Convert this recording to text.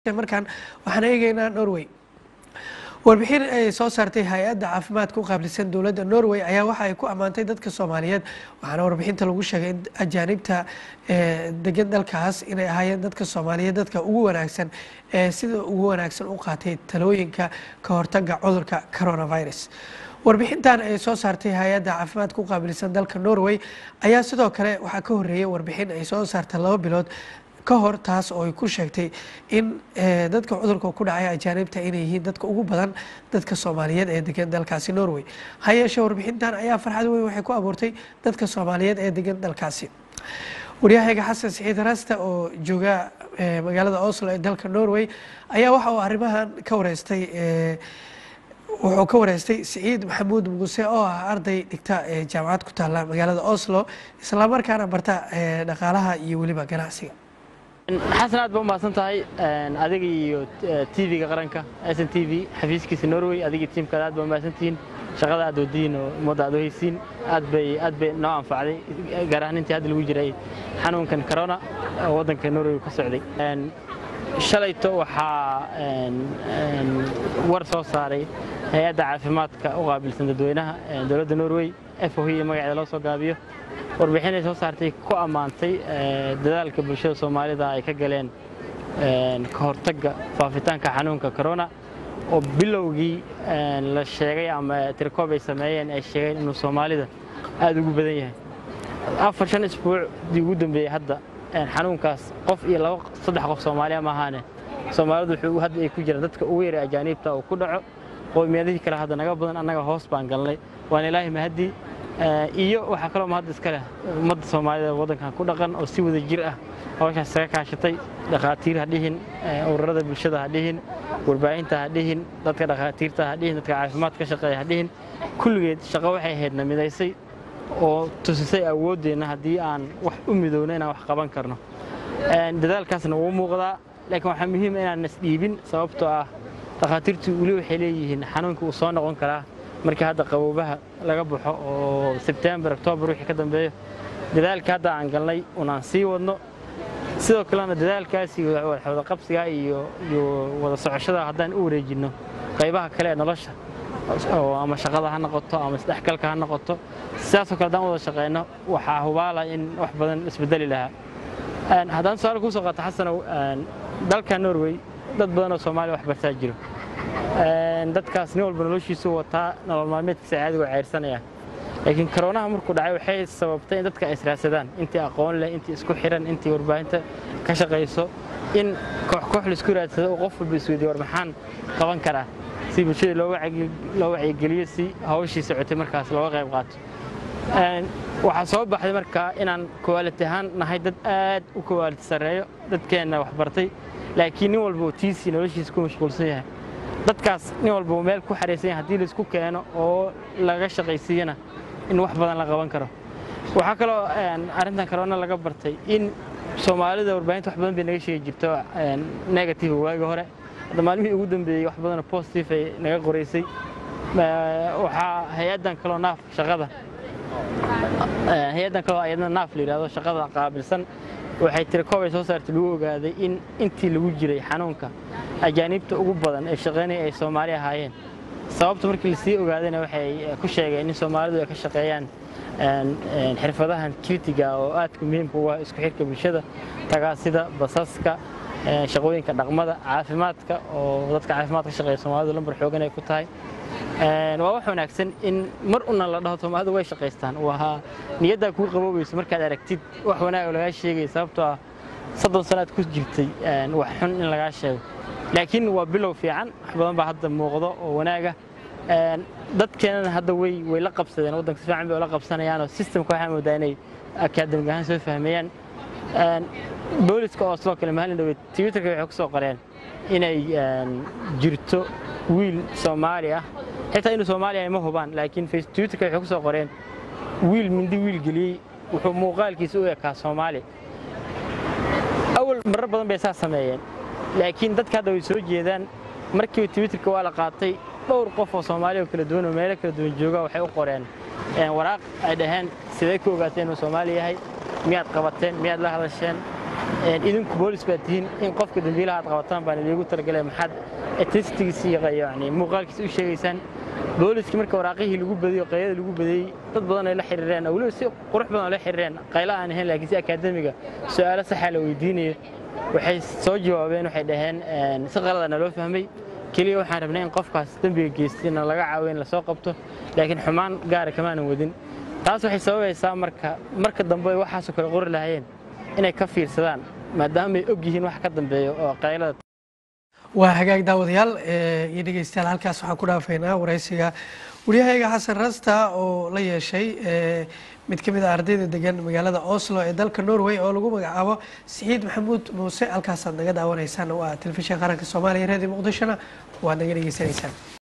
markaan waxaan eegaynaa Norway warbixin ay soo saartay hay'adda caafimaadka u qaabilsan dowladda Norway ayaa waxa ay ku amaantay dadka Soomaaliyeed waxaana warbixinta lagu sheegay in ajaanibta degan dalkaas inay ahaayeen dadka Soomaaliyeed dadka ugu wanaagsan sida ugu wanaagsan u qaatay talooyinka ka hortagga cudurka coronavirus warbixintan ay soo saartay hay'adda caafimaadka u qaabilsan dalka Norway ayaa sidoo kale waxa ka horeeyay warbixin ay soo saartay 2 bilood ka hor taas oo ay ku sheegtay in dadka cudurka ku dhacay ajaanibta inay yihiin dadka ugu badan dadka Soomaaliyeed ee degan dalkaasi Norway hay'adda warbixintan ayaa farxad weyn waxay ku abuurtay dadka Soomaaliyeed ee degan dalkaasi wariyaha Xasan Saciid Rasta oo jooga magaalada Oslo ee dalka Norway ayaa waxa uu arrimahan ka wareystay wuxuu ka wareystay Saciid Maxamuud Muuse oo ah arday dhigta jaamacad ku taala magaalada Oslo isla markaana barta dhaqaalaha iyo waliba ganacsiga حسن أدب ما سنتهاي أديكي تي في قرنكا إس إن تي في حفيزكي في نروي أديكي تيم كذا أدب ما سنتين شغال أدودين وموضة أدوهيسين أدب نوعا فعلي قرأنا أنت هذا الوجري حنون كان كورونا وضن كان نروي كسعودي شليته وحا ورثة صاري هي دعاء في ماتك أقابل سندوينها دولة نروي هي ما قاعد لوصل قابيه warbixin ay soo saartay ku amaantay dadaalka bulshada Soomaalida ay ka galeen ka hortagga faafitaanka xanuunka corona oo bilowgii la sheegay ama tirkoob ay sameeyeen ay sheegeen inuu Soomaalida aad ugu badan yahay 4 isbuuc ugu dambeeyay hadda xanuunkaas qof iyo 3 qof Soomaaliya ma ahaane Soomaalidu wuxuu hadda ay ku jiraan dadka ugu yar ajaanibta oo ku dhaco qoomiyadaha kale hadda naga badan anaga hoos baan galnay waan ilaahay mahadi iyo waxa kale oo mahad iska leh ummadda Soomaalida wadankan ku dhaqan oo si wada jir ah hawshaas ka kaashatay dhaqaatiir hadhihin ururada bulshada hadhihin warbaahinta hadhihin dadka dhaqaatiirta hadhihin dadka caafimaadka ka shaqeeya hadhihin kulligeed shaqo waxay ahaydna midaysay oo tusisay awoodeena hadii aan wax u midownayna wax qaban karno dadaalkaasna wuu muuqdaa laakiin waxa muhiim ah inaan nasdiibin sababtoo ah dhaqaatiirtu wali waxay leeyihiin xanuunka uu soo noqon karaa markii hadda qaboobaha laga baxo oo September October wixii ka dambeeyo dadaalka hadda aan galnay unaan sii wadno sidoo kalena dadaalkaasi wada qabsiga iyo wada socoshada haddaan u wareejino qaybaha kale ee nolosha oo ama shaqada ha noqoto ama isdhexgalka ha noqoto sidaas oo kale haddaan wada shaqeyno waxaa hubaala in wax badan isbedeli lahaa haddaan su'aal ku soo qaato Xasan dalka Norway dad badan oo Soomaali wax bartaa jiro dadkaas nin walba noloshiisu wataa nolol maalmeedkiisa caadiga oo ceyrsanaya laakiin corona markuu dhacay waxay sababtay in dadka ay israasadaan intii aqoon leh intii isku xiran intii warbaahinta ka shaqeyso in koox la isku raadsado oo qof walba isweydiyo war maxaan qaban karaa si bulshada loo wacyigeliyo si hawshii socotay markaas looga qayb qaato waxaa soo baxday markaa inaan quality ahaan nahay dad aad u quality sareeyo dadkeena wax bartay laakiin nin walba tiisi noloshiisa ku mashquulsan yahay dadkaas nin walba meel ku xariisan yahay hadii la isku keeno oo laga shaqaysiiyana in wax badan la qaban karo waxa kale oo arintan corona laga bartay in Soomaalida warbaahinta wax badan bay naga sheegi jirto negative waagi hore hadda maalmihii ugu dambeeyay wax badan positive ay naga qoraysay waxa hay'adan kale naaf shaqada hay'adan kale ayadna naaf liiraado shaqada qaabilsan waxay tirkoob soo saartay lagu ogaaday in intii lagu jiray xanuunka ajaanibta ugu badan ee shaqeynaya ay Soomaali ahaayeen sababta markii la sii ogaadayna waxay ku sheegeen in Soomaalidu ay ka shaqeeyaan xirfadahan kritiga oo aad muhiim u ah isku xirka bulshada tagaasida basaska shaqooyinka dhaqmada caafimaadka oo dadka caafimaadka shaqeeya Soomaalidu lambar xoogan ay ku tahay waa wax wanaagsan in mar una la dhaho Soomaalidu way shaqeystaan waa niyadda ku qaboobayso markaad aragtid wax wanaag laga sheegay sababtoo ah 30 sanaad ku jirtay wax xun in laga sheego laakiin waa bilow fiican wax badan baa hadda muuqdo oo wanaaga dadkeena hadda way la qabsadeen wadanka si fiican bay la qabsanayaan oo systemka waxa moodaa inay academic ahaan soo fahmayaan booliska Oslo kale maalin dhaweyd Twitterka waxay ku soo qoreen inay jirto wiil Soomaali ah xitaa inuu Soomaali ay ma hubaan laakiin Twitterka waxay ku soo qoreen wiil mindi wiil galiyay wuxuu muuqaalkiisa u ekaa Soomaali أول مرة بدن بيسا سمايين لكن dadka hadda way soo jeedaan markii Twitterka waa la qaatay dhowr qof oo Soomaali oo kala duwan oo meel kala duwan jooga waxay u qoreen waraaq ay dhahaan sidee ku ogaateen inuu Soomaali yahay miyaad qabateen miyaad la hadasheen idinku boolis baad tihiin in qofka dambiilaha aad qabataan baan idiigu talagalay maxaad testigiisa yani muuqaalkiisa u sheegaysaan booliskii marka waraaqihii lagu badiyo qaylada lagu badiyey dad badan ay la xiriireen waliba si qurux badan la xiriireen qaylo aan ahayn laakiin si akaademiga su'aalo sax ah la weydiinayo waxay soo jawaabeen waxay dhaheen si qaladana loo fahmay kaliya waxaan rabnay in qofkaas dambiga geystayna laga caawiyo in la soo qabto laakiin xumaan gaar ah kama wadin taas waxay sababaysaa marka dambe waxaas kale qori lahaayeen inay ka fiirsadaan maadaama ay og yihiin wax ka dambeeyo oo qaylada waa hagaag daawadayaal iyo dhegeystayaal halkaas waxaan ku dhaafaynaa waraysiga wariyahayga xasan rasta oo la yeeshay mid ka mid ah ardayda degan magaalada Oslo ee dalka Norway oo lagu magacaabo Saciid Maxamuud Muuse halkaas aad naga daawanaysaan waa telefishinka qaranka Soomaaliya Radio Muqdishona waad naga dhageysanaysaan